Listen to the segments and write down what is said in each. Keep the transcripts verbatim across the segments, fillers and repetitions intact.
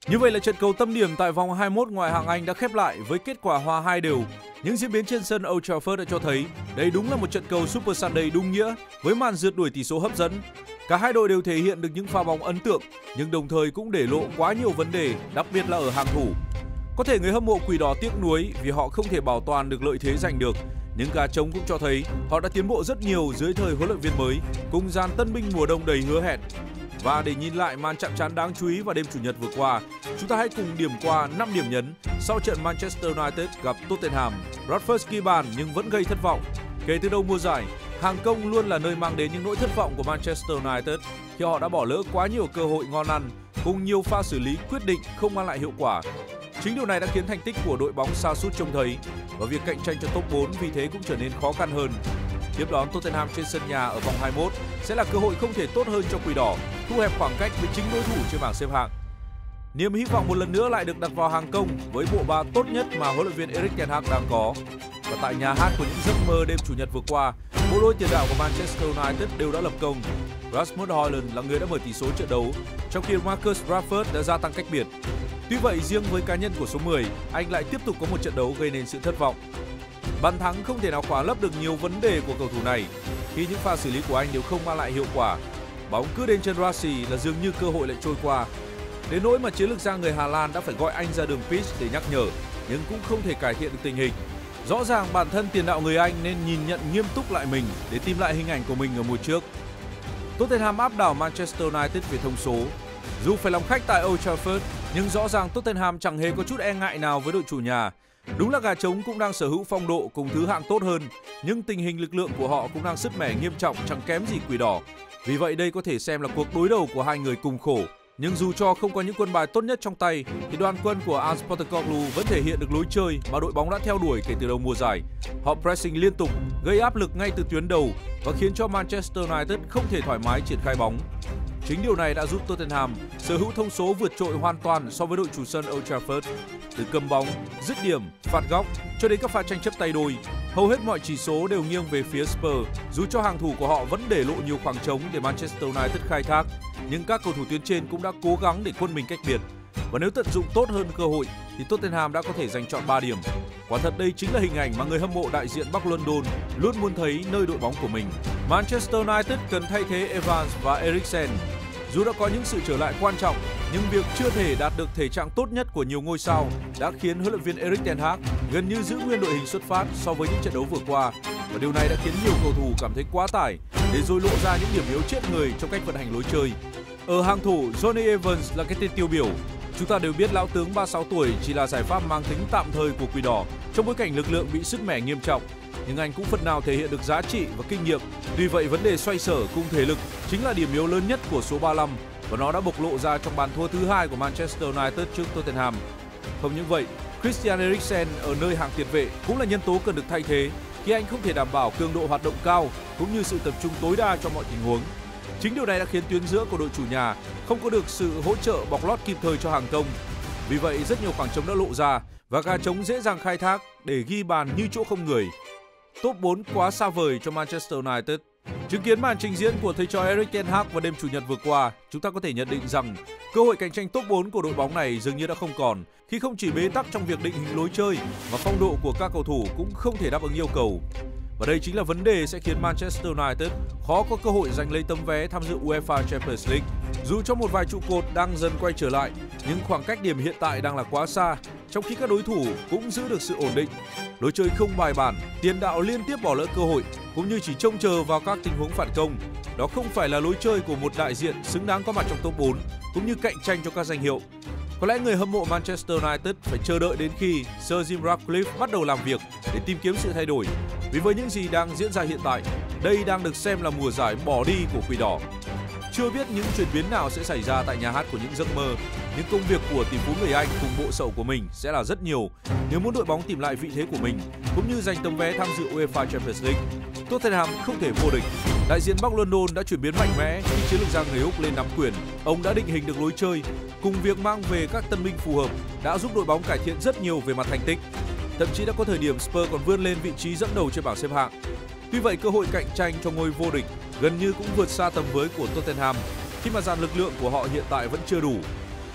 Như vậy là trận cầu tâm điểm tại vòng hai mươi mốt ngoại hạng Anh đã khép lại với kết quả hòa hai đều. Những diễn biến trên sân Old Trafford đã cho thấy đây đúng là một trận cầu Super Sunday đúng nghĩa với màn rượt đuổi tỷ số hấp dẫn. Cả hai đội đều thể hiện được những pha bóng ấn tượng nhưng đồng thời cũng để lộ quá nhiều vấn đề, đặc biệt là ở hàng thủ. Có thể người hâm mộ Quỷ Đỏ tiếc nuối vì họ không thể bảo toàn được lợi thế giành được, nhưng gà trống cũng cho thấy họ đã tiến bộ rất nhiều dưới thời huấn luyện viên mới cùng dàn tân binh mùa đông đầy hứa hẹn. Và để nhìn lại màn chạm trán đáng chú ý vào đêm Chủ nhật vừa qua, chúng ta hãy cùng điểm qua năm điểm nhấn sau trận Manchester United gặp Tottenham. Rashford ghi bàn nhưng vẫn gây thất vọng. Kể từ đầu mùa giải, hàng công luôn là nơi mang đến những nỗi thất vọng của Manchester United khi họ đã bỏ lỡ quá nhiều cơ hội ngon ăn cùng nhiều pha xử lý quyết định không mang lại hiệu quả. Chính điều này đã khiến thành tích của đội bóng sa sút trông thấy và việc cạnh tranh cho top bốn vì thế cũng trở nên khó khăn hơn. Tiếp đón Tottenham trên sân nhà ở vòng hai mươi mốt sẽ là cơ hội không thể tốt hơn cho Quỷ Đỏ thu hẹp khoảng cách với chính đối thủ trên bảng xếp hạng. Niềm hy vọng một lần nữa lại được đặt vào hàng công với bộ ba tốt nhất mà huấn luyện viên Erik ten Hag đang có. Và tại nhà hát của những giấc mơ đêm Chủ nhật vừa qua, bộ đôi tiền đạo của Manchester United đều đã lập công. Rasmus Højlund là người đã mở tỷ số trận đấu, trong khi Marcus Rashford đã gia tăng cách biệt. Tuy vậy, riêng với cá nhân của số mười, anh lại tiếp tục có một trận đấu gây nên sự thất vọng. Bàn thắng không thể nào khỏa lấp được nhiều vấn đề của cầu thủ này khi những pha xử lý của anh đều không mang lại hiệu quả. Bóng cứ đến chân Rashford là dường như cơ hội lại trôi qua. Đến nỗi mà chiến lược gia người Hà Lan đã phải gọi anh ra đường pitch để nhắc nhở, nhưng cũng không thể cải thiện được tình hình. Rõ ràng bản thân tiền đạo người Anh nên nhìn nhận nghiêm túc lại mình để tìm lại hình ảnh của mình ở mùa trước. Tottenham áp đảo Manchester United về thông số. Dù phải làm khách tại Old Trafford, nhưng rõ ràng Tottenham chẳng hề có chút e ngại nào với đội chủ nhà. Đúng là gà trống cũng đang sở hữu phong độ cùng thứ hạng tốt hơn, nhưng tình hình lực lượng của họ cũng đang sứt mẻ nghiêm trọng chẳng kém gì Quỷ Đỏ. Vì vậy đây có thể xem là cuộc đối đầu của hai người cùng khổ. Nhưng dù cho không có những quân bài tốt nhất trong tay, thì đoàn quân của Ange Postecoglou vẫn thể hiện được lối chơi mà đội bóng đã theo đuổi kể từ đầu mùa giải. Họ pressing liên tục, gây áp lực ngay từ tuyến đầu và khiến cho Manchester United không thể thoải mái triển khai bóng. Chính điều này đã giúp Tottenham sở hữu thông số vượt trội hoàn toàn so với đội chủ sân Old Trafford. Từ cầm bóng, dứt điểm, phạt góc cho đến các pha tranh chấp tay đôi, hầu hết mọi chỉ số đều nghiêng về phía Spurs. Dù cho hàng thủ của họ vẫn để lộ nhiều khoảng trống để Manchester United khai thác, nhưng các cầu thủ tuyến trên cũng đã cố gắng để quân mình cách biệt. Và nếu tận dụng tốt hơn cơ hội thì Tottenham đã có thể giành chọn ba điểm. Quả thật đây chính là hình ảnh mà người hâm mộ đại diện Bắc London luôn muốn thấy nơi đội bóng của mình. Manchester United cần thay thế Evans và Eriksen. Dù đã có những sự trở lại quan trọng, nhưng việc chưa thể đạt được thể trạng tốt nhất của nhiều ngôi sao đã khiến huấn luyện viên Erik ten Hag gần như giữ nguyên đội hình xuất phát so với những trận đấu vừa qua. Và điều này đã khiến nhiều cầu thủ cảm thấy quá tải để rồi lộ ra những điểm yếu chết người trong cách vận hành lối chơi. Ở hàng thủ, Jonny Evans là cái tên tiêu biểu. Chúng ta đều biết lão tướng ba mươi sáu tuổi chỉ là giải pháp mang tính tạm thời của Quỷ Đỏ trong bối cảnh lực lượng bị sứt mẻ nghiêm trọng. Nhưng anh cũng phần nào thể hiện được giá trị và kinh nghiệm. Tuy vậy vấn đề xoay sở cùng thể lực chính là điểm yếu lớn nhất của số ba mươi lăm và nó đã bộc lộ ra trong bàn thua thứ hai của Manchester United trước Tottenham. Không những vậy, Christian Eriksen ở nơi hàng tiền vệ cũng là nhân tố cần được thay thế khi anh không thể đảm bảo cường độ hoạt động cao cũng như sự tập trung tối đa cho mọi tình huống. Chính điều này đã khiến tuyến giữa của đội chủ nhà không có được sự hỗ trợ bọc lót kịp thời cho hàng công. Vì vậy rất nhiều khoảng trống đã lộ ra và gà trống dễ dàng khai thác để ghi bàn như chỗ không người. Top bốn quá xa vời cho Manchester United. Chứng kiến màn trình diễn của thầy trò Erik ten Hag vào đêm Chủ nhật vừa qua, chúng ta có thể nhận định rằng cơ hội cạnh tranh top bốn của đội bóng này dường như đã không còn khi không chỉ bế tắc trong việc định hình lối chơi mà phong độ của các cầu thủ cũng không thể đáp ứng yêu cầu. Và đây chính là vấn đề sẽ khiến Manchester United khó có cơ hội giành lấy tấm vé tham dự UEFA Champions League. Dù cho một vài trụ cột đang dần quay trở lại, nhưng khoảng cách điểm hiện tại đang là quá xa, trong khi các đối thủ cũng giữ được sự ổn định. Lối chơi không bài bản, tiền đạo liên tiếp bỏ lỡ cơ hội, cũng như chỉ trông chờ vào các tình huống phản công. Đó không phải là lối chơi của một đại diện xứng đáng có mặt trong top bốn, cũng như cạnh tranh cho các danh hiệu. Có lẽ người hâm mộ Manchester United phải chờ đợi đến khi Sir Jim Ratcliffe bắt đầu làm việc để tìm kiếm sự thay đổi. Vì với những gì đang diễn ra hiện tại, đây đang được xem là mùa giải bỏ đi của Quỷ Đỏ. Chưa biết những chuyển biến nào sẽ xảy ra tại nhà hát của những giấc mơ, nhưng công việc của tỷ phú người Anh cùng bộ sậu của mình sẽ là rất nhiều nếu muốn đội bóng tìm lại vị thế của mình, cũng như giành tấm vé tham dự UEFA Champions League. Tottenham không thể vô địch. Đại diện Bắc London đã chuyển biến mạnh mẽ khi chiến lược gia người Úc lên nắm quyền. Ông đã định hình được lối chơi, cùng việc mang về các tân binh phù hợp đã giúp đội bóng cải thiện rất nhiều về mặt thành tích. Thậm chí đã có thời điểm Spurs còn vươn lên vị trí dẫn đầu trên bảng xếp hạng. Tuy vậy, cơ hội cạnh tranh cho ngôi vô địch gần như cũng vượt xa tầm với của Tottenham khi mà dàn lực lượng của họ hiện tại vẫn chưa đủ.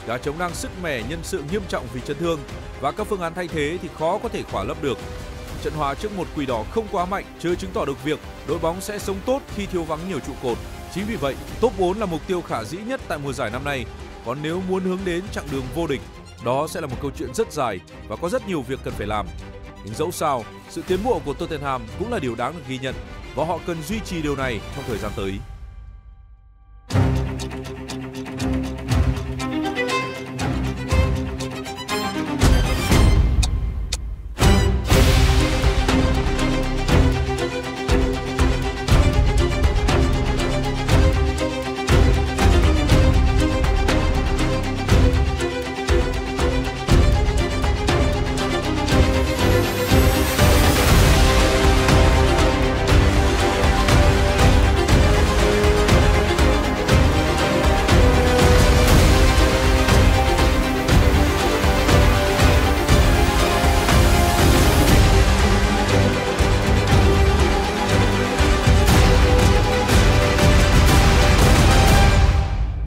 gã trống đang sứt mẻ nhân sự nghiêm trọng vì chấn thương và các phương án thay thế thì khó có thể khỏa lấp được. Trận hòa trước một Quỷ Đỏ không quá mạnh chưa chứng tỏ được việc đội bóng sẽ sống tốt khi thiếu vắng nhiều trụ cột. Chính vì vậy, top bốn là mục tiêu khả dĩ nhất tại mùa giải năm nay. Còn nếu muốn hướng đến chặng đường vô địch, đó sẽ là một câu chuyện rất dài và có rất nhiều việc cần phải làm. Nhưng dẫu sao, sự tiến bộ của Tottenham cũng là điều đáng được ghi nhận và họ cần duy trì điều này trong thời gian tới.